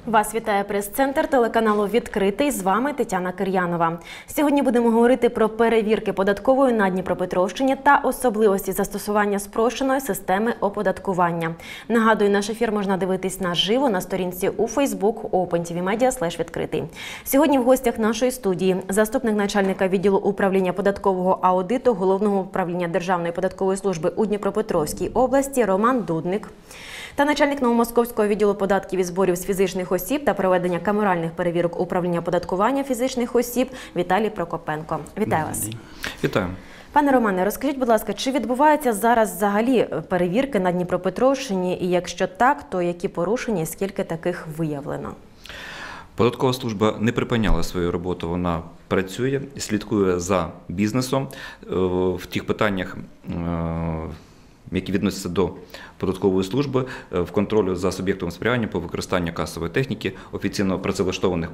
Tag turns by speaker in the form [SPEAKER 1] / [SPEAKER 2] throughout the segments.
[SPEAKER 1] Вас вітає прес-центр телеканалу «Відкритий». З вами Тетяна Кир'янова. Сьогодні будемо говорити про перевірки податкової на Дніпропетровщині та особливості застосування спрощеної системи оподаткування. Нагадую, наш ефір можна дивитись наживо на сторінці у Facebook OpenTVMedia/відкритий. Сьогодні в гостях нашої студії заступник начальника відділу управління податкового аудиту Головного управління Державної податкової служби у Дніпропетровській області Роман Дудник та начальник Новомосковського відділу податків і зборів з фізичних осіб та проведення камеральних перевірок управління оподаткування фізичних осіб Віталій Прокопенко. Вітаю вас.
[SPEAKER 2] Вітаю.
[SPEAKER 1] Пане Романе, розкажіть, будь ласка, чи відбуваються зараз взагалі перевірки на Дніпропетровщині, і якщо так, то які порушення і скільки таких виявлено?
[SPEAKER 2] Податкова служба не припиняла свою роботу, вона працює, слідкує за бізнесом в тих питаннях, які відносяться до податкової служби, в контролю за суб'єктом сприяння по використанню касової техніки, офіційно працевлаштованих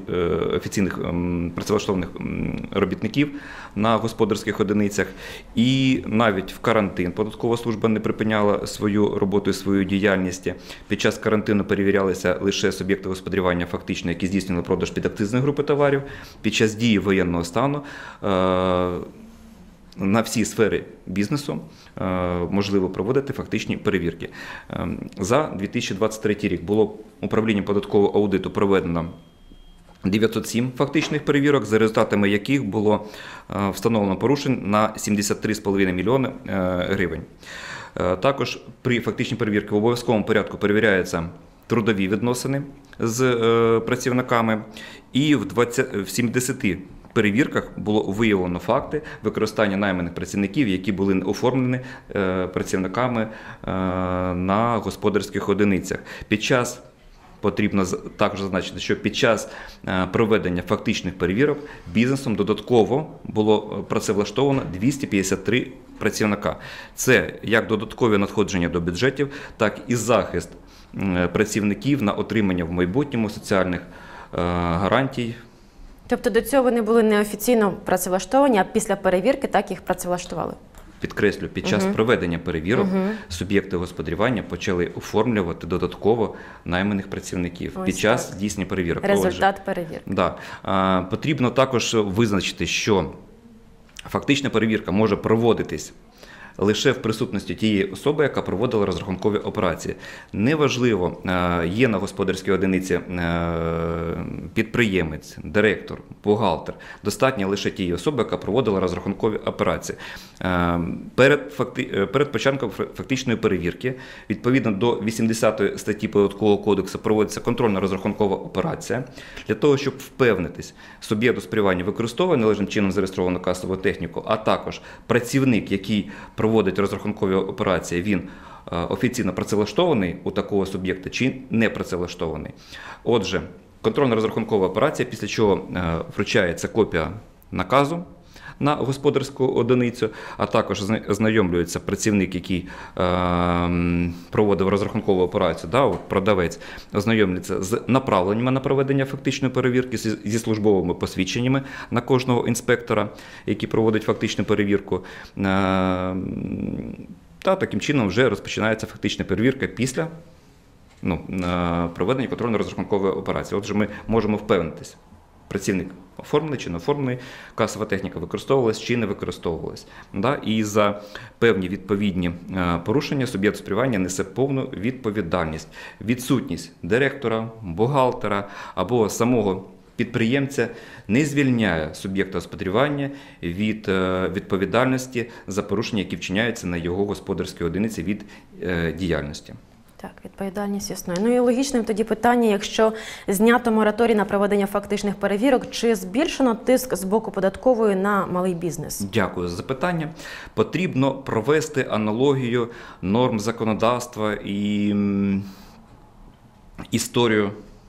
[SPEAKER 2] робітників на господарських одиницях. І навіть в карантин податкова служба не припиняла свою роботу і свою діяльність. Під час карантину перевірялися лише суб'єкти господарювання, фактично, які здійснювали продаж підакцизної групи товарів. Під час дії воєнного стану на всі сфери бізнесу можливо проводити фактичні перевірки. За 2023 рік було управлінням податкового аудиту проведено 907 фактичних перевірок, за результатами яких було встановлено порушень на 73,5 мільйони гривень. Також при фактичній перевірці в обов'язковому порядку перевіряються трудові відносини з працівниками, і в 70 перевірках було виявлено факти використання найманих працівників, які були оформлені працівниками на господарських одиницях. Потрібно також зазначити, що під час проведення фактичних перевірок бізнесом додатково було працевлаштовано 253 працівника. Це як додаткові надходження до бюджетів, так і захист працівників на отримання в майбутньому соціальних гарантій.
[SPEAKER 1] Тобто до цього вони були неофіційно працевлаштовані, а після перевірки так їх працевлаштували?
[SPEAKER 2] Підкреслю, під час проведення перевірок суб'єкти господарювання почали оформлювати додатково найманих працівників під час здійснення перевірок.
[SPEAKER 1] Результат перевірки.
[SPEAKER 2] Да. Потрібно також визначити, що фактична перевірка може проводитись лише в присутності тієї особи, яка проводила розрахункові операції. Неважливо, є на господарській одиниці підприємець, директор, бухгалтер. Достатньо лише тієї особи, яка проводила розрахункові операції. Перед початком фактичної перевірки, відповідно до 80 статті Податкового кодексу, проводиться контрольно-розрахункова операція. Для того, щоб впевнитись, суб'єкт господарювання використовує належним чином зареєстровану касову техніку, а також працівник, який проводить розрахункові операції, він офіційно працевлаштований у такого суб'єкта чи не працевлаштований. Отже, контрольно-розрахункова операція, після чого вручається копія наказу на господарську одиницю, а також ознайомлюється працівник, який проводив розрахункову операцію, продавець, ознайомлюється з направленнями на проведення фактичної перевірки, зі службовими посвідченнями на кожного інспектора, який проводить фактичну перевірку. Та таким чином вже розпочинається фактична перевірка після проведення контрольно-розрахункової операції. Отже, ми можемо впевнитися, працівник оформлений чи не оформлений, касова техніка використовувалась чи не використовувалась. І за певні відповідні порушення суб'єкт господарювання несе повну відповідальність. Відсутність директора, бухгалтера або самого підприємця не звільняє суб'єкта господарювання від відповідальності за порушення, які вчиняються на його господарській одиниці від діяльності.
[SPEAKER 1] Так, відповідальність існує. Ну і логічним тоді питання, якщо знято мораторій на проведення фактичних перевірок, чи збільшено тиск з боку податкової на малий бізнес?
[SPEAKER 2] Дякую за запитання. Потрібно провести аналогію норм законодавства і історію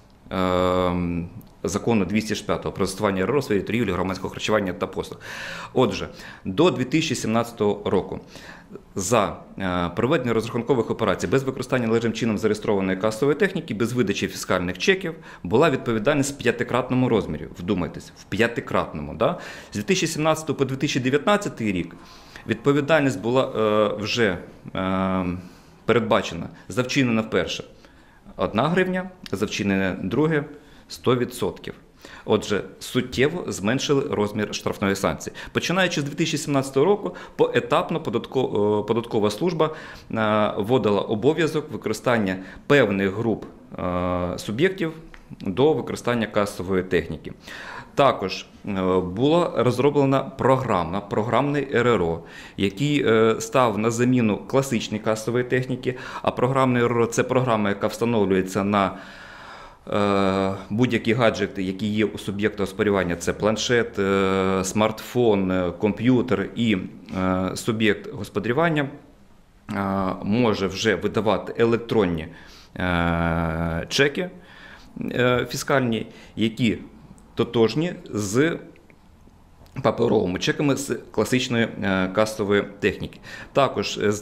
[SPEAKER 2] закону 205 про застосування РРО у сфері торгівлі, громадського харчування та послуг. Отже, до 2017 року за проведення розрахункових операцій без використання належним чином зареєстрованої касової техніки, без видачі фіскальних чеків, була відповідальність в 5-кратному розмірі. Вдумайтесь, в 5-кратному. З 2017 по 2019 рік відповідальність була вже передбачена за вчинення вперше 1 гривня, за вчинене друге – 100%. Отже, суттєво зменшили розмір штрафної санкції. Починаючи з 2017 року, поетапно податкова служба вводила обов'язок використання певних груп суб'єктів до використання касової техніки. Також була розроблена програмний РРО, який став на заміну класичній касової техніки, а програмний РРО – це програма, яка встановлюється на будь-які гаджети, які є у суб'єкта господарювання, це планшет, смартфон, комп'ютер, і суб'єкт господарювання може вже видавати електронні чеки фіскальні, які тотожні з паперовими чеками з класичної касової техніки. Також з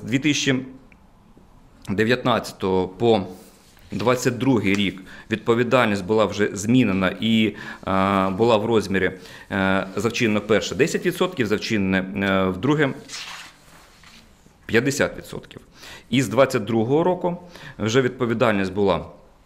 [SPEAKER 2] 2019 по 2022 рік відповідальність була вже змінена і була в розмірі за вчинене перше 10%, за вчинене вдруге 50%. І з 2022 року вже відповідальність була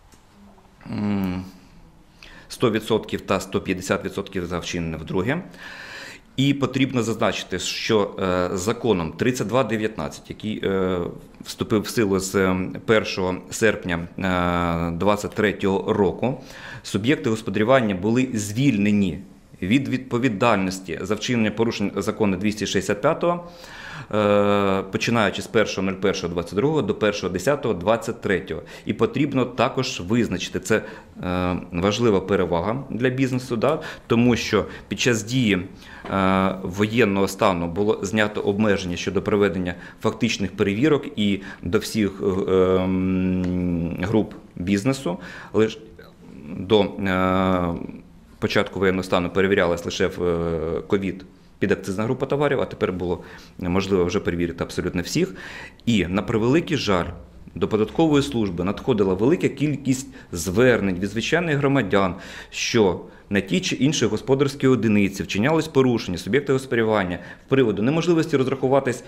[SPEAKER 2] 100% та 150% за вчинене вдруге. І потрібно зазначити, що законом 3219, який вступив в силу з 1 серпня 2023 року, суб'єкти господарювання були звільнені від відповідальності за вчинення порушень закону 265, починаючи з 1.01.22 до 1.10.23. І потрібно також визначити, це важлива перевага для бізнесу, тому що під час дії воєнного стану було знято обмеження щодо проведення фактичних перевірок і до всіх груп бізнесу. Лише до початку воєнного стану перевірялась лише в ковід підакцизна група товарів, а тепер було можливо вже перевірити абсолютно всіх. І, на превеликий жаль, до податкової служби надходила велика кількість звернень від звичайних громадян, що на ті чи інші господарські одиниці вчинялось порушення суб'єкта господарювання з приводу неможливості розрахуватись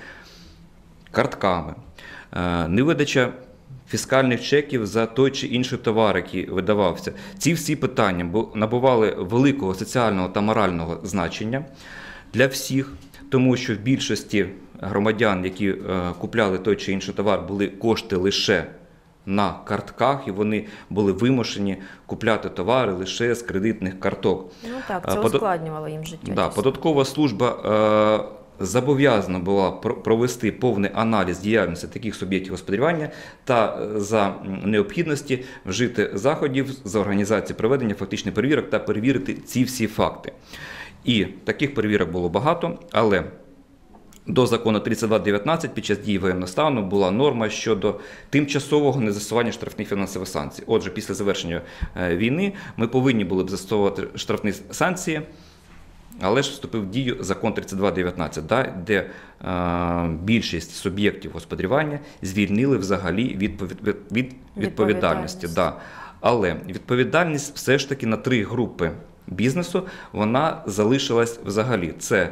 [SPEAKER 2] картками, невидача фіскальних чеків за той чи інший товар, який видавався. Ці всі питання набували великого соціального та морального значення для всіх, тому що в більшості громадян, які купляли той чи інший товар, були кошти лише на картках, і вони були вимушені купляти товари лише з кредитних карток.
[SPEAKER 1] Ну так, це ускладнювало їм життя.
[SPEAKER 2] Да, податкова служба зобов'язана була провести повний аналіз діяльності таких суб'єктів господарювання та за необхідності вжити заходів з організації проведення фактичних перевірок та перевірити ці всі факти. І таких перевірок було багато, але до закону 3219 під час дії воєнного стану була норма щодо тимчасового незастосування штрафних фінансових санкцій. Отже, після завершення війни ми повинні були б застосовувати штрафні санкції, але ж вступив в дію закон 3219, де більшість суб'єктів господарювання звільнили взагалі від відповідальності. Да. Але відповідальність все ж таки на 3 групи бізнесу, вона залишилась взагалі. Це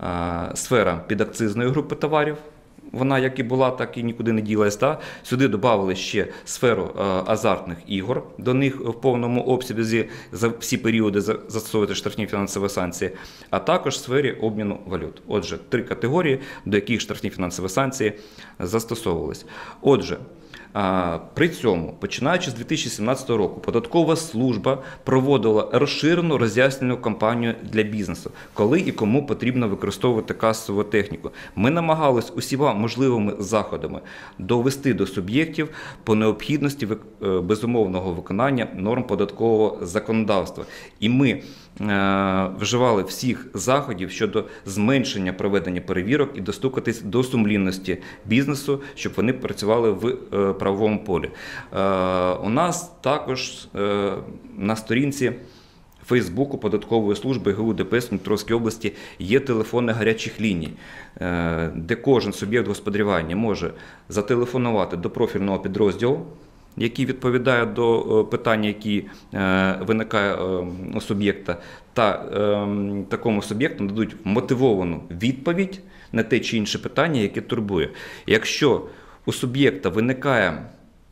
[SPEAKER 2] сфера підакцизної групи товарів, вона як і була, так і нікуди не ділась. Сюди додали ще сферу азартних ігор, до них в повному обсязі за всі періоди застосовувати штрафні фінансові санкції, а також в сфері обміну валют. Отже, 3 категорії, до яких штрафні фінансові санкції застосовувались. Отже, при цьому, починаючи з 2017 року, податкова служба проводила розширену роз'яснювальну кампанію для бізнесу, коли і кому потрібно використовувати касову техніку. Ми намагалися усіма можливими заходами довести до суб'єктів по необхідності безумовного виконання норм податкового законодавства. І ми вживали всіх заходів щодо зменшення проведення перевірок і достукатись до сумлінності бізнесу, щоб вони працювали в правовому полі. У нас також на сторінці Фейсбуку податкової служби ГУ ДПС Дніпровської області є телефони гарячих ліній, де кожен суб'єкт господарювання може зателефонувати до профільного підрозділу, який відповідає до питання, які виникає у суб'єкта, та такому суб'єкту нададуть мотивовану відповідь на те чи інше питання, яке турбує. Якщо у суб'єкта виникає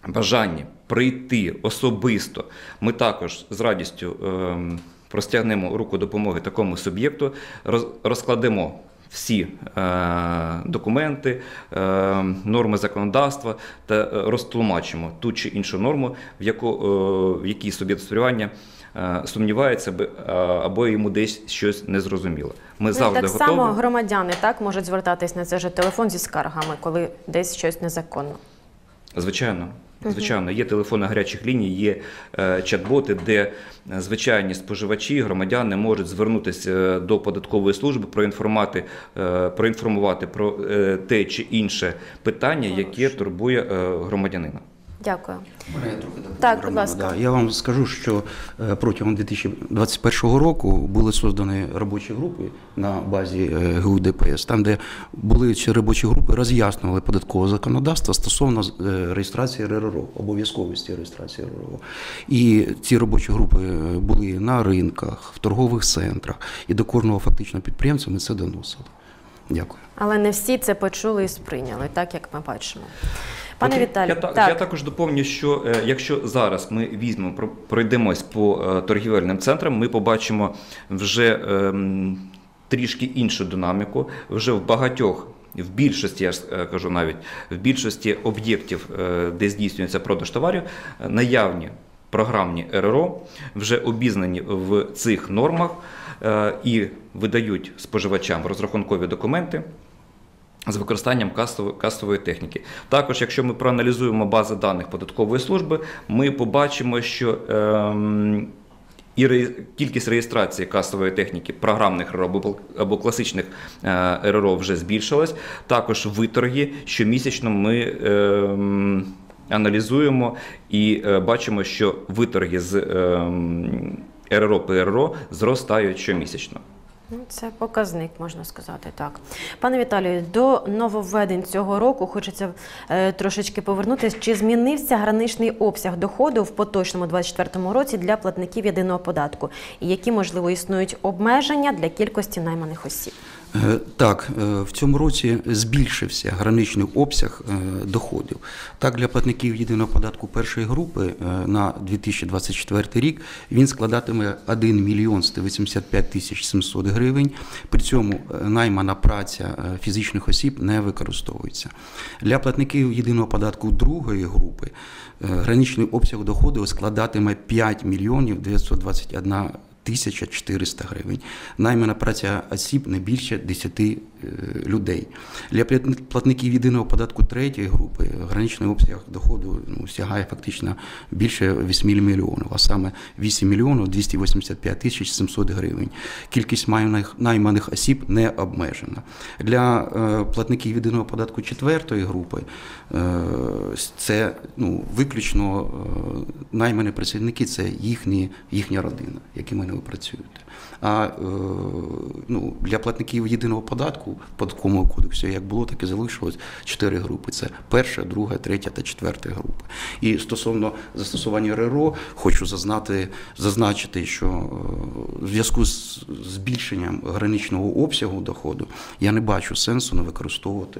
[SPEAKER 2] бажанні прийти особисто, ми також з радістю простягнемо руку допомоги такому суб'єкту, розкладемо всі документи, норми законодавства та розтлумачимо ту чи іншу норму, в якій суб'єкт господарювання сумнівається або йому десь щось незрозуміло. Ми завжди
[SPEAKER 1] так
[SPEAKER 2] готові.
[SPEAKER 1] само громадяни можуть звертатись на цей же телефон зі скаргами, коли десь щось незаконно.
[SPEAKER 2] Звичайно. Звичайно, є телефони гарячих ліній, є чат-боти, де звичайні споживачі, громадяни можуть звернутися до податкової служби, проінформувати про те чи інше питання, яке турбує громадянина.
[SPEAKER 1] Дякую.
[SPEAKER 3] Можна я трохи допомогу?
[SPEAKER 1] Так, будь ласка.
[SPEAKER 3] Да, я вам скажу, що протягом 2021 року були создані робочі групи на базі ГУ ДПС, там, де були ці робочі групи, роз'яснювали податкове законодавство стосовно реєстрації РРО, обов'язковості реєстрації РРО. І ці робочі групи були на ринках, в торгових центрах, і до кожного фактично підприємця ми це доносили. Дякую.
[SPEAKER 1] Але не всі це почули і сприйняли, так як ми бачимо. Пане Віталію,
[SPEAKER 2] я також доповню, що якщо зараз ми пройдемось по торгівельним центрам, ми побачимо вже трішки іншу динаміку, вже в більшості, я ж кажу навіть, в більшості об'єктів, де здійснюється продаж товарів, наявні програмні РРО вже обізнані в цих нормах і видають споживачам розрахункові документи з використанням касової техніки. Також, якщо ми проаналізуємо бази даних податкової служби, ми побачимо, що кількість реєстрації касової техніки програмних РРО або класичних РРО вже збільшилась. Також виторги щомісячно ми аналізуємо і бачимо, що виторги з РРО ПРРО зростають щомісячно.
[SPEAKER 1] Це показник, можна сказати, так. Пане Віталію, до нововведень цього року хочеться трошечки повернутися. Чи змінився граничний обсяг доходу в поточному 2024 році для платників єдиного податку? І які, можливо, існують обмеження для кількості найманих осіб?
[SPEAKER 3] Так, в цьому році збільшився граничний обсяг доходів. Так, для платників єдиного податку першої групи на 2024 рік він складатиме 1 мільйон 185 тисяч 700 гривень, при цьому наймана праця фізичних осіб не використовується. Для платників єдиного податку другої групи граничний обсяг доходу складатиме 5 мільйонів 921 1400 гривень. Наймана праця осіб не більше 10 людей. Для платників єдиного податку третьої групи граничний обсяг доходу сягає фактично більше 8 мільйонів, а саме 8 мільйонів 285 тисяч 700 гривень. Кількість найманих осіб не обмежена. Для платників єдиного податку четвертої групи це виключно наймані працівники, це їхня родина, якими ви працюєте. А для платників єдиного податку в податковому кодексі як було, так і залишилось 4 групи. Це перша, друга, третя та четверта групи. І стосовно застосування РРО, хочу зазначити, що в зв'язку з збільшенням граничного обсягу доходу я не бачу сенсу не використовувати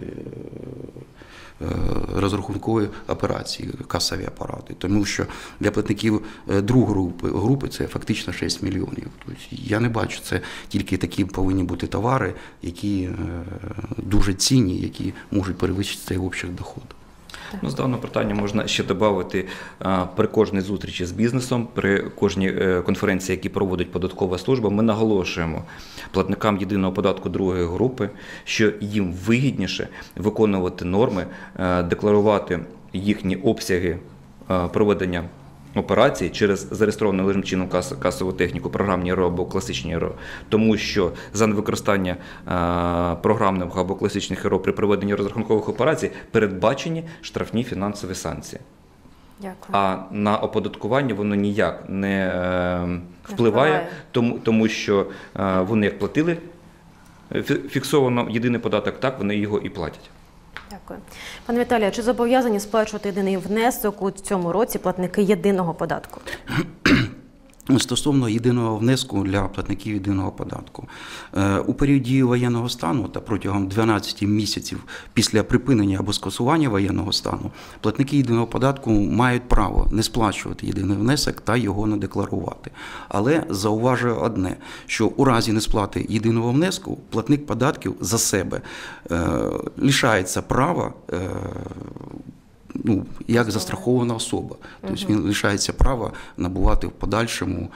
[SPEAKER 3] розрахункові операції, касові апарати. Тому що для платників другої групи це фактично 6 мільйонів. Тобто я не бачу, це тільки такі повинні бути товари, які дуже цінні, які можуть перевищити цей обсяг доходу.
[SPEAKER 2] З даного питання можна ще додати при кожній зустрічі з бізнесом, при кожній конференції, які проводить податкова служба, ми наголошуємо платникам єдиного податку другої групи, що їм вигідніше виконувати норми, декларувати їхні обсяги проведення операцій через зареєстровану належним чином касову техніку, програмні РРО або класичні РРО, тому що за невикористання програмних або класичних РРО при проведенні розрахункових операцій передбачені штрафні фінансові санкції.
[SPEAKER 1] Дякую.
[SPEAKER 2] А на оподаткування воно ніяк не впливає, тому що вони як платили фіксовано єдиний податок, так вони його і платять.
[SPEAKER 1] Дякую. Пане Віталію, чи зобов'язані сплачувати єдиний внесок у цьому році платники єдиного податку?
[SPEAKER 3] Стосовно єдиного внеску для платників єдиного податку. У період дії воєнного стану та протягом 12 місяців після припинення або скасування воєнного стану платники єдиного податку мають право не сплачувати єдиний внесок та його не декларувати. Але зауважую одне, що у разі несплати єдиного внеску платник податків за себе лишається права як застрахована особа. Тобто він лишається права набувати в подальшому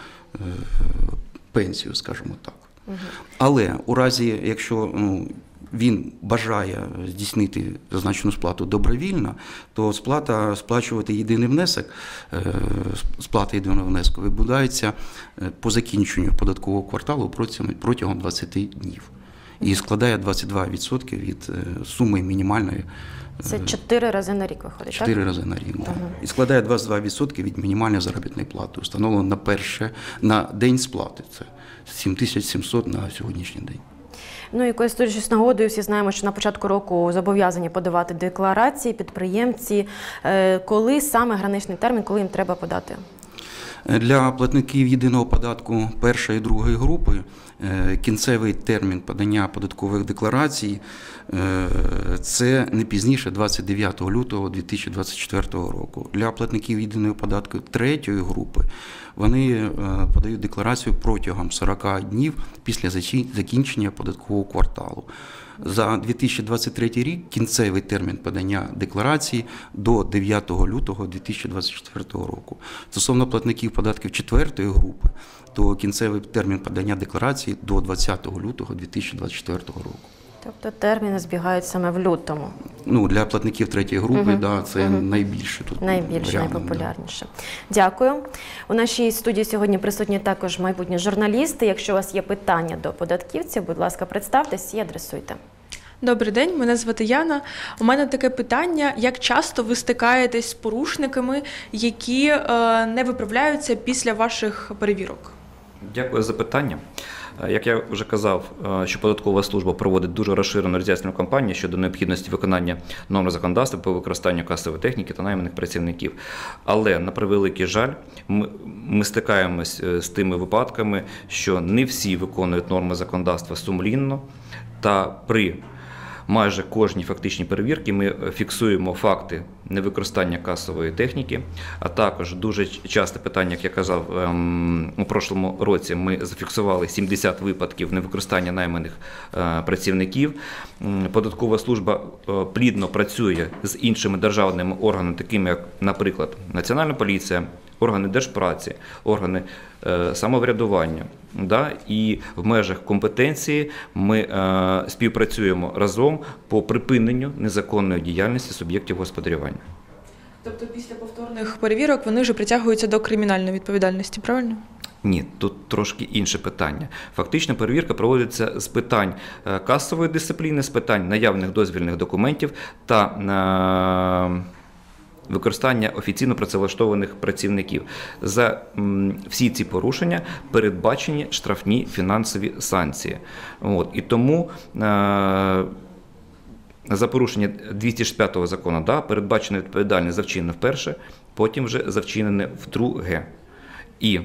[SPEAKER 3] пенсію, скажімо так. Але у разі, якщо він бажає здійснити зазначену сплату добровільно, то сплачувати єдиний внесок, сплата єдиного внеску відбувається по закінченню податкового кварталу протягом 20 днів. І складає 22% від суми мінімальної.
[SPEAKER 1] Це 4 рази на рік виходить,
[SPEAKER 3] 4 рази на рік, так. І складає 22% від мінімальної заробітної плати, встановлено на день сплати. Це 7700 на сьогоднішній день.
[SPEAKER 1] Ну і користуючись нагодою, всі знаємо, що на початку року зобов'язані подавати декларації, підприємці. Коли саме граничний термін, коли їм треба подати?
[SPEAKER 3] Для платників єдиного податку першої і другої групи кінцевий термін подання податкових декларацій – це не пізніше 29 лютого 2024 року. Для платників єдиного податку третьої групи вони подають декларацію протягом 40 днів після закінчення податкового кварталу. За 2023 рік кінцевий термін подання декларації до 9 лютого 2024 року. Стосовно платників податків четвертої групи, то кінцевий термін подання декларації до 20 лютого 2024 року.
[SPEAKER 1] Тобто терміни збігають саме в лютому?
[SPEAKER 3] Для платників третьої групи, це найбільше тут.
[SPEAKER 1] Найбільше, найпопулярніше. Дякую. У нашій студії сьогодні присутні також майбутні журналісти. Якщо у вас є питання до податківців, будь ласка, представтесь і адресуйте.
[SPEAKER 4] Добрий день, мене звати Яна. У мене таке питання, як часто ви стикаєтесь з порушниками, які не виправляються після ваших перевірок?
[SPEAKER 2] Дякую за питання. Як я вже казав, що податкова служба проводить дуже розширену роз'яснювальну кампанію щодо необхідності виконання норм законодавства по використанню касової техніки та найманих працівників. Але, на превеликий жаль, ми стикаємось з тими випадками, що не всі виконують норми законодавства сумлінно, та при майже кожній фактичній перевірці ми фіксуємо факти невикористання касової техніки, а також дуже часте питання, як я казав, у прошлому році ми зафіксували 70 випадків невикористання найманих працівників. Податкова служба плідно працює з іншими державними органами, такими як, наприклад, Національна поліція, органи держпраці, органи самоврядування. І в межах компетенції ми співпрацюємо разом по припиненню незаконної діяльності суб'єктів господарювання.
[SPEAKER 4] Тобто після повторних перевірок вони вже притягуються до кримінальної відповідальності, правильно?
[SPEAKER 2] Ні, тут трошки інше питання. Фактично перевірка проводиться з питань касової дисципліни, з питань наявних дозвільних документів та використання офіційно працевлаштованих працівників. За всі ці порушення передбачені штрафні фінансові санкції. І тому за порушення 265 закону передбачена відповідальність за вчинене вперше, потім вже за вчинене вдруге. І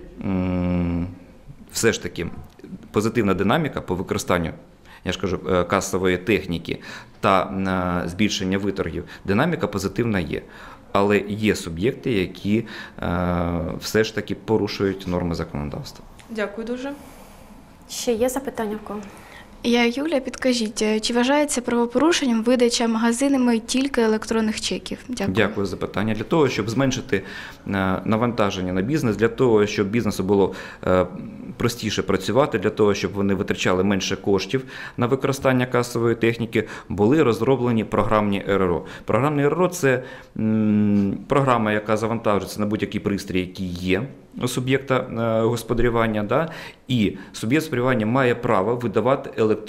[SPEAKER 2] все ж таки позитивна динаміка по використанню, я ж кажу, касової техніки та збільшення виторгів, динаміка позитивна є. Але є суб'єкти, які все ж таки порушують норми законодавства.
[SPEAKER 4] Дякую дуже.
[SPEAKER 1] Ще є запитання в кого?
[SPEAKER 5] Я Юля, підкажіть, чи вважається правопорушенням видача магазинами тільки електронних чеків? Дякую.
[SPEAKER 2] Дякую за питання. Для того, щоб зменшити навантаження на бізнес, для того, щоб бізнесу було простіше працювати, для того, щоб вони витрачали менше коштів на використання касової техніки, були розроблені програмні РРО. Програмні РРО – це програма, яка завантажується на будь-який пристрій, який є у суб'єкта господарювання, і суб'єкт господарювання має право видавати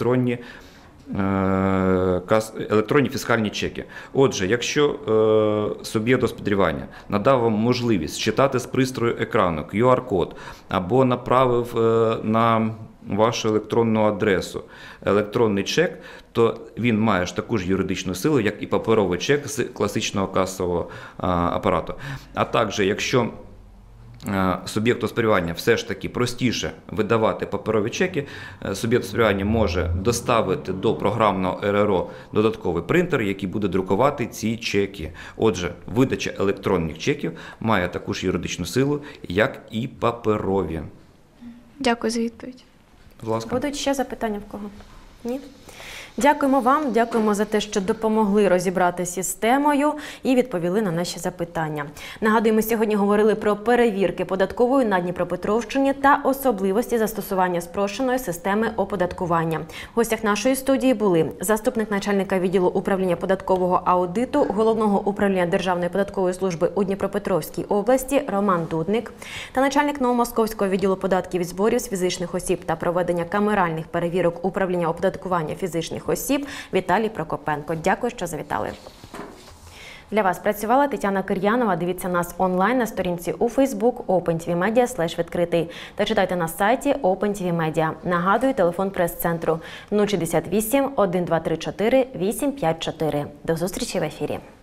[SPEAKER 2] електронні фіскальні чеки. Отже, якщо суб'єкт господарювання надав вам можливість читати з пристрою екрану QR-код або направив на вашу електронну адресу електронний чек, то він має ж таку ж юридичну силу, як і паперовий чек з класичного касового апарату. А також, якщо суб'єкту господарювання все ж таки простіше видавати паперові чеки, суб'єкт господарювання може доставити до програмного РРО додатковий принтер, який буде друкувати ці чеки. Отже, видача електронних чеків має таку ж юридичну силу, як і паперові.
[SPEAKER 5] Дякую за відповідь.
[SPEAKER 2] Будь ласка.
[SPEAKER 1] Будуть ще запитання в кого? Ні? Дякуємо вам, дякуємо за те, що допомогли розібратися з темою і відповіли на наші запитання. Нагадую, ми сьогодні говорили про перевірки податкової на Дніпропетровщині та особливості застосування спрощеної системи оподаткування. В гостях нашої студії були заступник начальника відділу управління податкового аудиту Головного управління Державної податкової служби у Дніпропетровській області Роман Дудник та начальник Новомосковського відділу податків і зборів з фізичних осіб та проведення камеральних перевірок управління оподаткування фізичних осіб Віталій Прокопенко. Дякую, що завітали. Для вас працювала Тетяна Кир'янова. Дивіться нас онлайн на сторінці у Facebook OpenTVMedia/відкритий та читайте на сайті OpenTV Media. Нагадую, телефон прес-центру 068 1234 854. До зустрічі в ефірі.